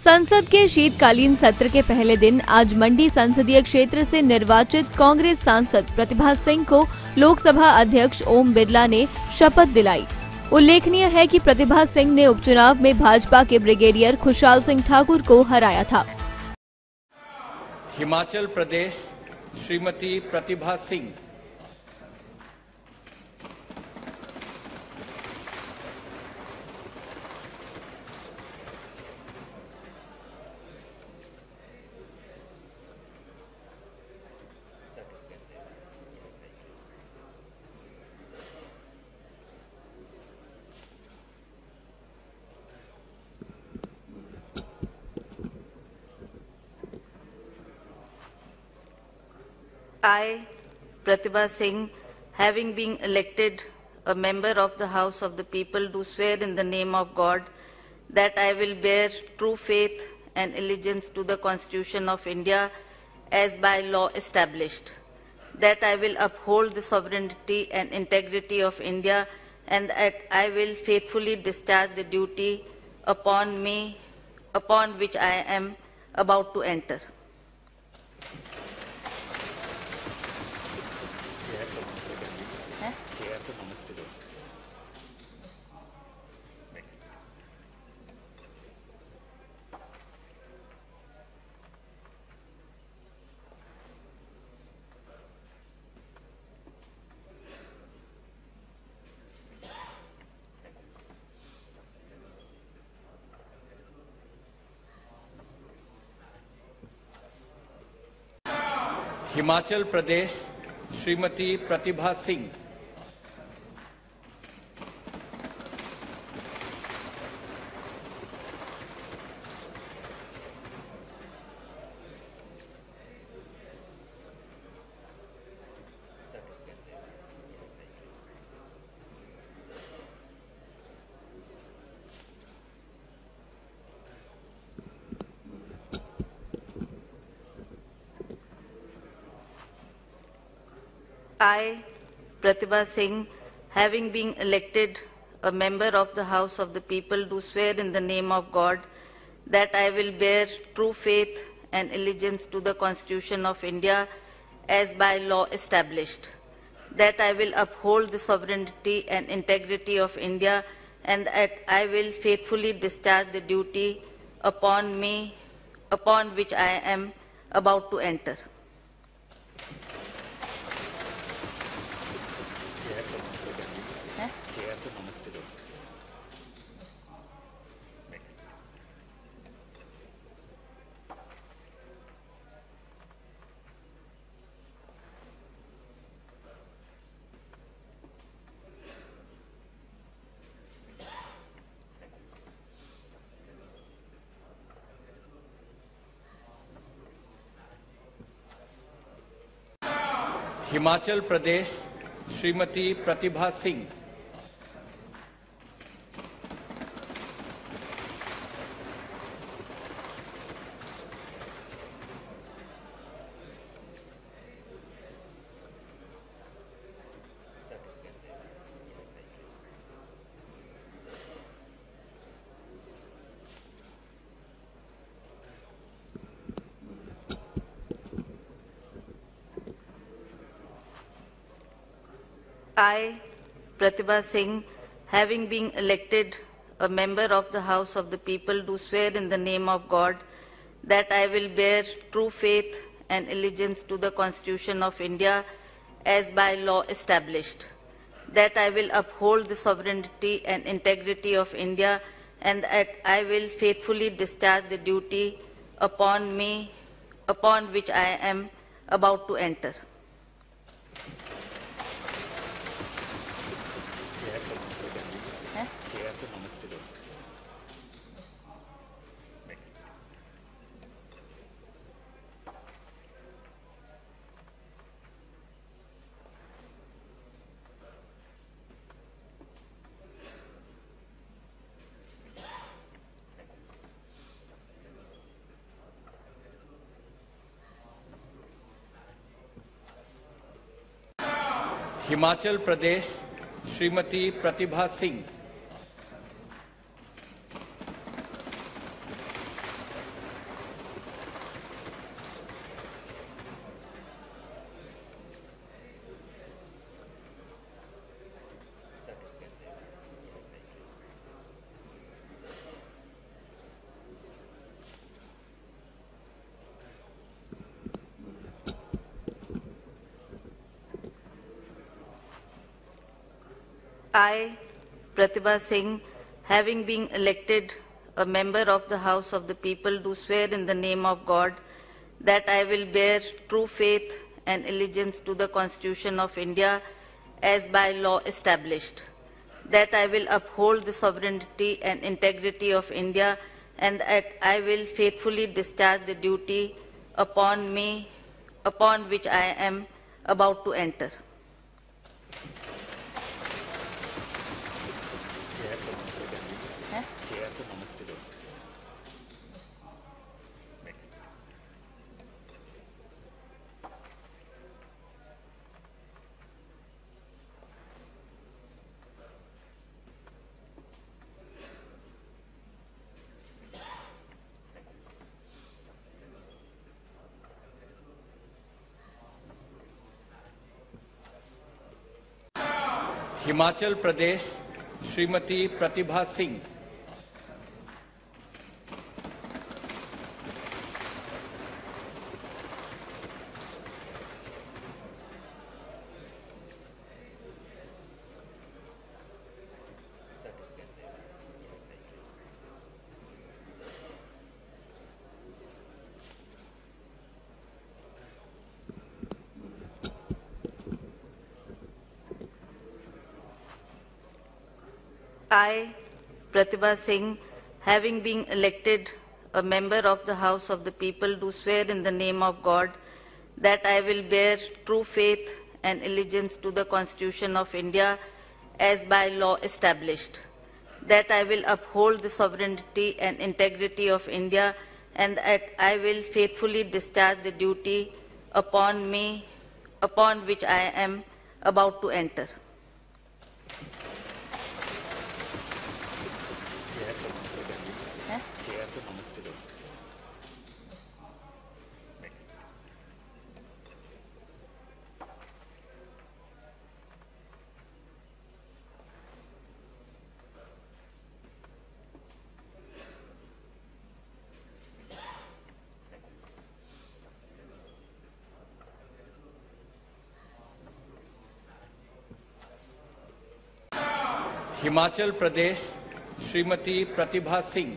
संसद के शीतकालीन सत्र के पहले दिन आज मंडी संसदीय क्षेत्र से निर्वाचित कांग्रेस सांसद प्रतिभा सिंह को लोकसभा अध्यक्ष ओम बिरला ने शपथ दिलाई। उल्लेखनीय है कि प्रतिभा सिंह ने उपचुनाव में भाजपा के ब्रिगेडियर खुशहाल सिंह ठाकुर को हराया था। Himachal Pradesh Shrimati Pratibha Singh. I, Pratibha Singh, having been elected a member of the House of the People, do swear in the name of God that I will bear true faith and allegiance to the Constitution of India as by law established, that I will uphold the sovereignty and integrity of India, and that I will faithfully discharge the duty upon which I am about to enter. Himachal Pradesh Shrimati Pratibha Singh. I, Pratibha Singh, having been elected a member of the House of the People, do swear in the name of God that I will bear true faith and allegiance to the Constitution of India as by law established, that I will uphold the sovereignty and integrity of India, and that I will faithfully discharge the duty upon which I am about to enter. Himachal Pradesh Shrimati Pratibha Singh. I, Pratibha Singh, having been elected a member of the House of the People, do swear in the name of God that I will bear true faith and allegiance to the Constitution of India as by law established, that I will uphold the sovereignty and integrity of India, and that I will faithfully discharge the duty upon which I am about to enter. Himachal Pradesh Shrimati Pratibha Singh. I, Pratibha Singh, having been elected a member of the House of the People, do swear in the name of God that I will bear true faith and allegiance to the Constitution of India as by law established, that I will uphold the sovereignty and integrity of India, and that I will faithfully discharge the duty upon which I am about to enter. Himachal Pradesh Shrimati Pratibha Singh. I, Pratibha Singh, having been elected a member of the House of the People, do swear in the name of God that I will bear true faith and allegiance to the Constitution of India as by law established, that I will uphold the sovereignty and integrity of India, and that I will faithfully discharge the duty upon which I am about to enter. Himachal Pradesh Shrimati Pratibha Singh.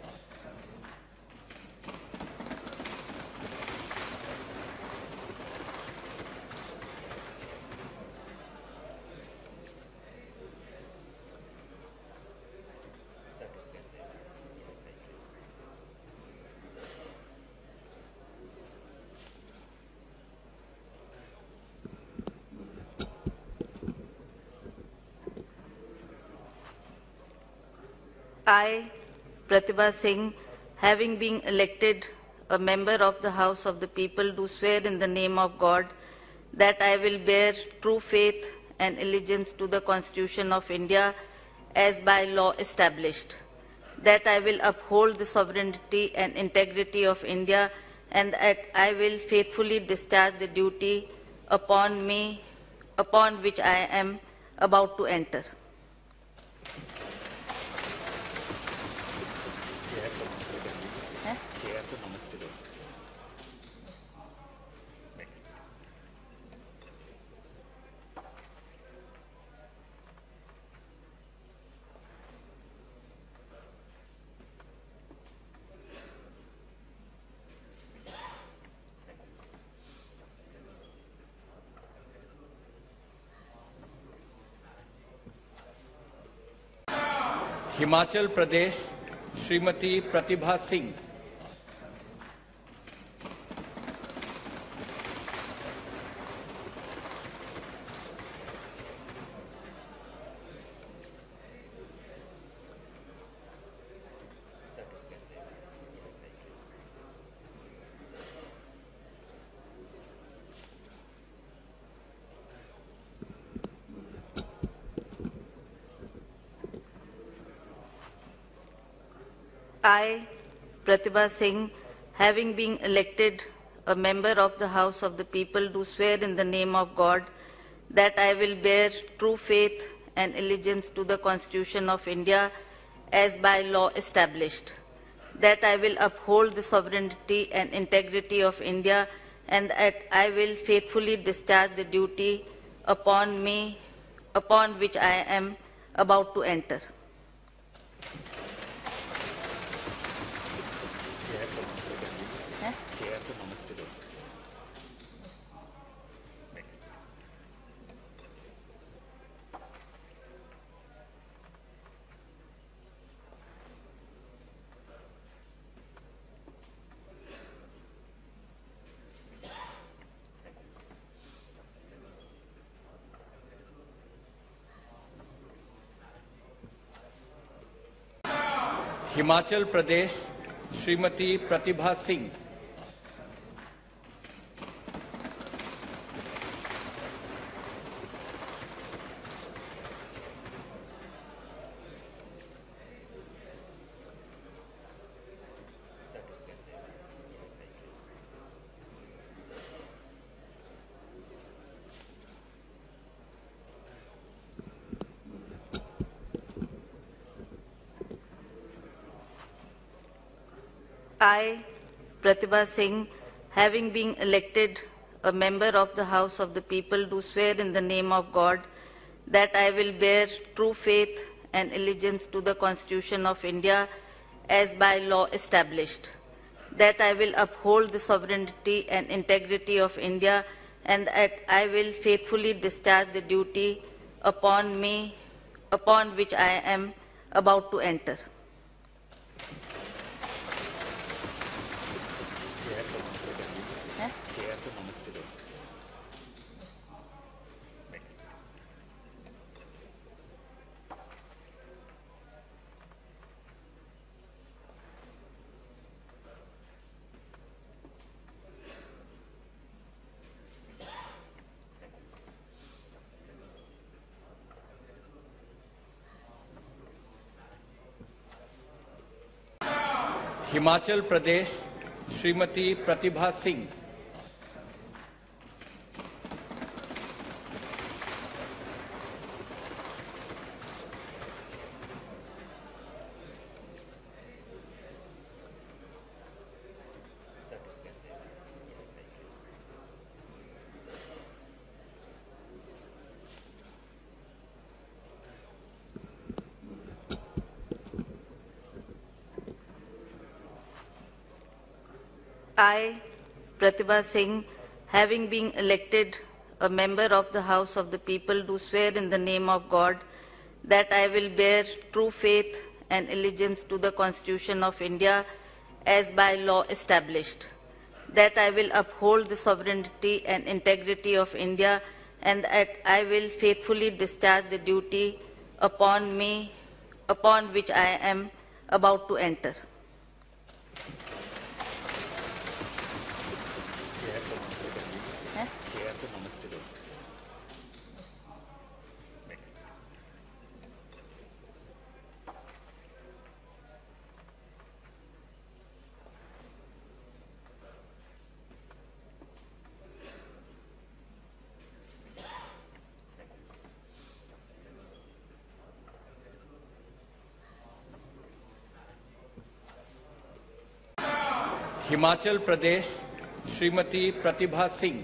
I, Pratibha Singh, having been elected a member of the House of the People, do swear in the name of God that I will bear true faith and allegiance to the Constitution of India as by law established, that I will uphold the sovereignty and integrity of India, and that I will faithfully discharge the duty upon which I am about to enter. Himachal Pradesh Shrimati Pratibha Singh. I, Pratibha Singh, having been elected a member of the House of the People, do swear in the name of God that I will bear true faith and allegiance to the Constitution of India as by law established, that I will uphold the sovereignty and integrity of India, and that I will faithfully discharge the duty upon which I am about to enter. Himachal Pradesh Shrimati Pratibha Singh. I, Pratibha Singh, having been elected a member of the House of the People, do swear in the name of God that I will bear true faith and allegiance to the Constitution of India as by law established, that I will uphold the sovereignty and integrity of India, and that I will faithfully discharge the duty upon which I am about to enter. Himachal Pradesh Shrimati Pratibha Singh. I, Pratibha Singh, having been elected a member of the House of the People, do swear in the name of God that I will bear true faith and allegiance to the Constitution of India as by law established, that I will uphold the sovereignty and integrity of India, and that I will faithfully discharge the duty upon which I am about to enter. Himachal Pradesh Shrimati Pratibha Singh. I, Pratibha Singh, having been elected a member of the House of the People, do swear in the name of God that I will bear true faith and allegiance to the Constitution of India as by law established, that I will uphold the sovereignty and integrity of India, and that I will faithfully discharge the duty upon which I am about to enter. Himachal Pradesh Shrimati Pratibha Singh.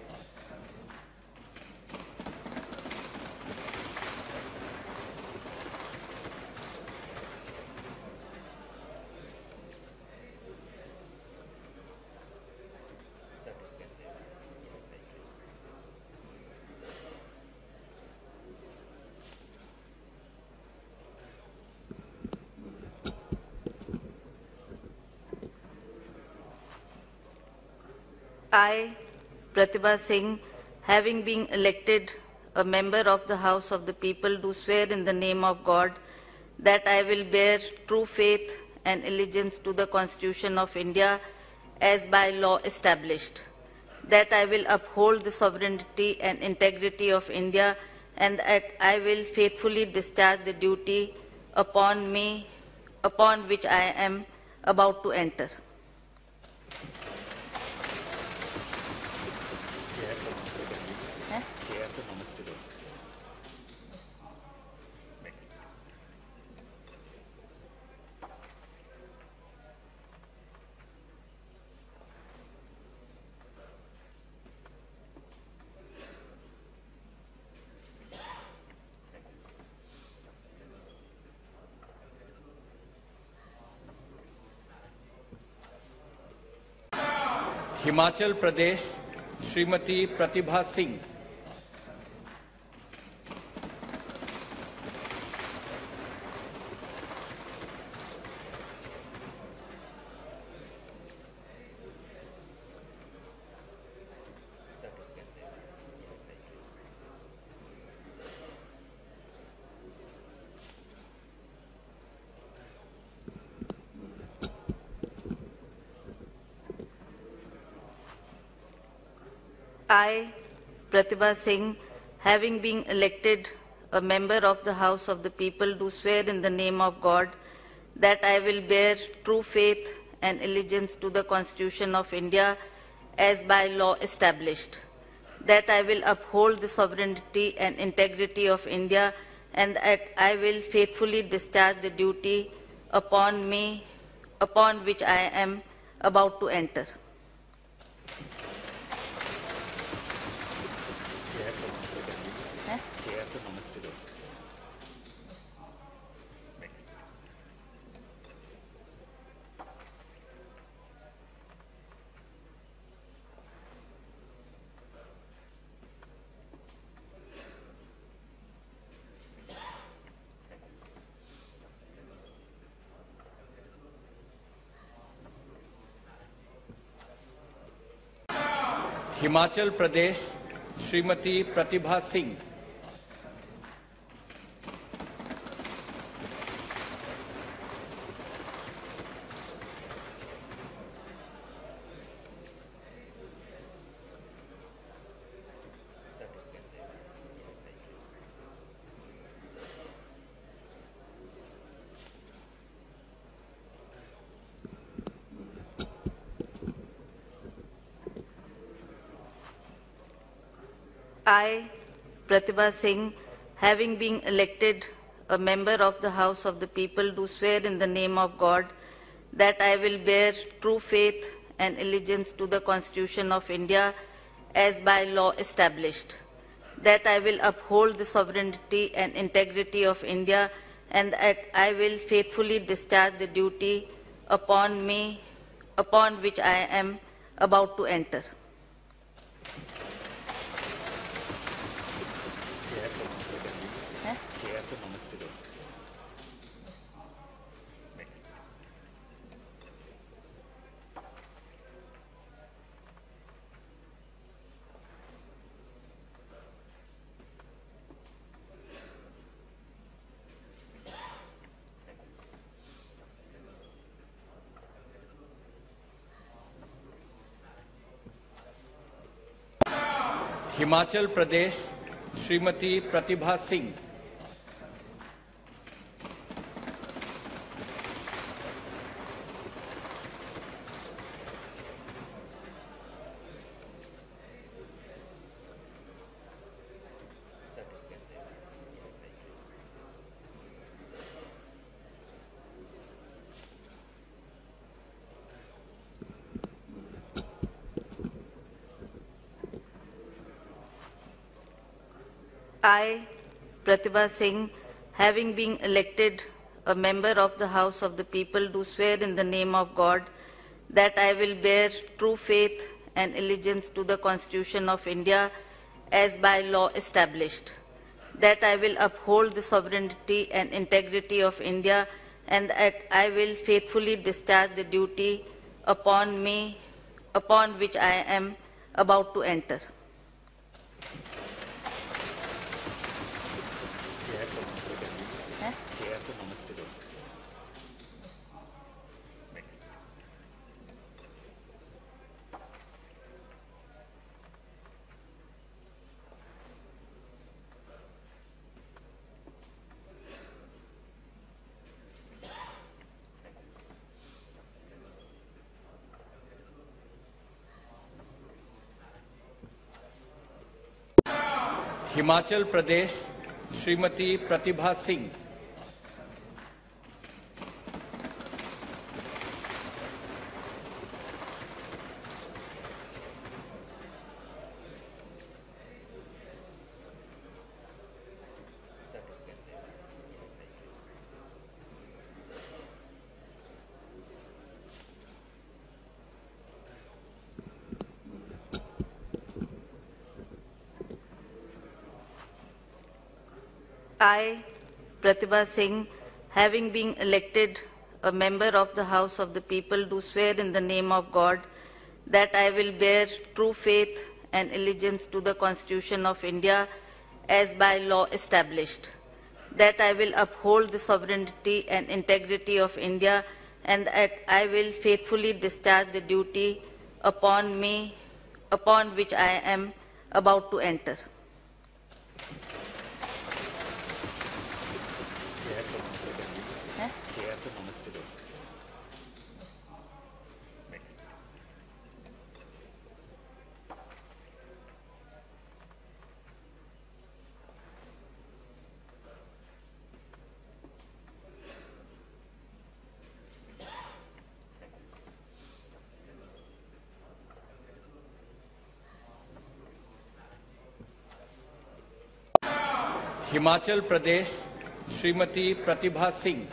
I, Pratibha Singh, having been elected a member of the House of the People, do swear in the name of God that I will bear true faith and allegiance to the Constitution of India as by law established, that I will uphold the sovereignty and integrity of India, and that I will faithfully discharge the duty upon which I am about to enter. Himachal Pradesh Shrimati Pratibha Singh. I, Pratibha Singh, having been elected a member of the House of the People, do swear in the name of God that I will bear true faith and allegiance to the Constitution of India as by law established, that I will uphold the sovereignty and integrity of India, and that I will faithfully discharge the duty upon which I am about to enter. Himachal Pradesh Shrimati Pratibha Singh. I, Pratibha Singh, having been elected a member of the House of the People, do swear in the name of God that I will bear true faith and allegiance to the Constitution of India as by law established, that I will uphold the sovereignty and integrity of India, and that I will faithfully discharge the duty upon which I am about to enter. Himachal Pradesh Shrimati Pratibha Singh. I, Pratibha Singh, having been elected a member of the House of the People, do swear in the name of God that I will bear true faith and allegiance to the Constitution of India as by law established, that I will uphold the sovereignty and integrity of India, and that I will faithfully discharge the duty upon which I am about to enter. Himachal Pradesh Shrimati Pratibha Singh. I, Pratibha Singh, having been elected a member of the House of the People, do swear in the name of God that I will bear true faith and allegiance to the Constitution of India as by law established, that I will uphold the sovereignty and integrity of India, and that I will faithfully discharge the duty upon which I am about to enter. Himachal Pradesh Shrimati Pratibha Singh.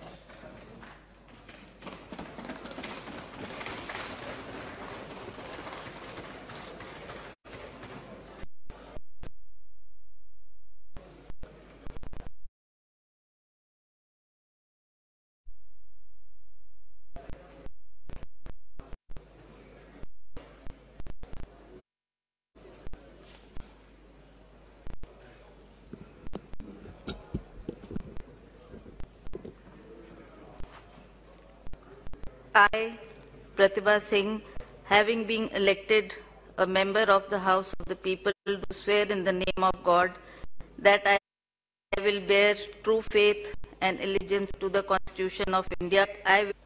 I, Pratibha Singh, having been elected a member of the House of the People, do swear in the name of God that I will bear true faith and allegiance to the Constitution of India. I will